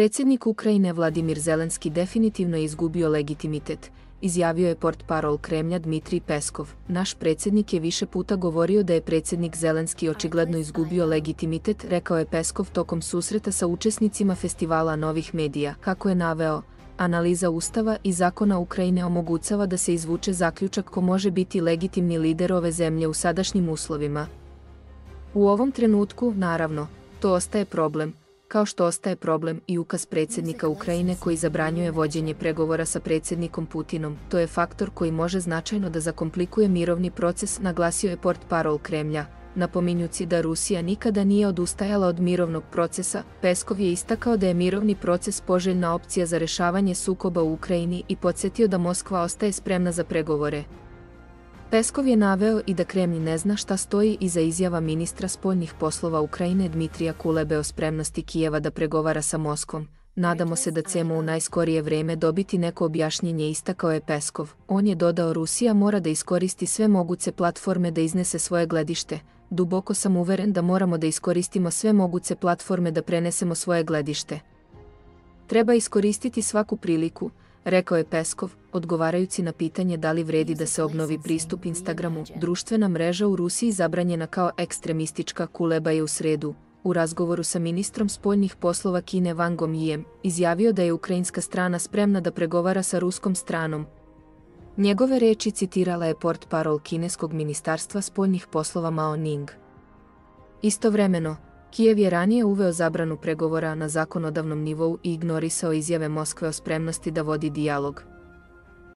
Predsjednik Ukrajine Vladimir Zelenski definitivno je izgubio legitimitet, izjavio je portparol Kremlja Dmitrij Peskov. Naš predsjednik je više puta govorio da je predsjednik Zelenski očigledno izgubio legitimitet, rekao je Peskov tokom susreta sa učesnicima festivala novih medija. Kako je naveo, analiza Ustava i zakona Ukrajine omogućava da se izvuče zaključak ko može biti legitimni lider ove zemlje u sadašnjim uslovima. U ovom trenutku, naravno, to ostaje problem, kao što ostaje problem i ukaz predsjednika Ukrajine koji zabranjuje vođenje pregovora sa predsjednikom Putinom. To je faktor koji može značajno da zakomplikuje mirovni proces, naglasio je portparol Kremlja. Napominjući da Rusija nikada nije odustajala od mirovnog procesa, Peskov je istakao da je mirovni proces poželjna opcija za rešavanje sukoba u Ukrajini i podsjetio da Moskva ostaje spremna za pregovore. Peskov je naveo i da Kremlj ne zna šta stoji iza izjava ministra spoljnih poslova Ukrajine Dmitrija Kulebe o spremnosti Kijeva da pregovara sa Moskvom. Nadamo se da ćemo u najskorije vreme dobiti neko objašnjenje, istakao je Peskov. On je dodao, Rusija mora da iskoristi sve moguće platforme da iznese svoje gledište. Duboko sam uveren da moramo da iskoristimo sve moguće platforme da prenesemo svoje gledište. Treba iskoristiti svaku priliku, rekao je Peskov, odgovarajući na pitanje da li vredi da se obnovi pristup Instagramu. Društvena mreža u Rusiji zabranjena kao ekstremistička. Kuleba je u sredu, u razgovoru sa ministrom spoljnih poslova Kine Wangom Yijem, izjavio da je ukrajinska strana spremna da pregovara sa ruskom stranom. Njegove reči citirala je portparol kineskog ministarstva spoljnih poslova Mao Ning. Istovremeno, Kijev je ranije uveo zabranu pregovora na zakonodavnom nivou i ignorisao izjave Moskve o spremnosti da vodi dijalog.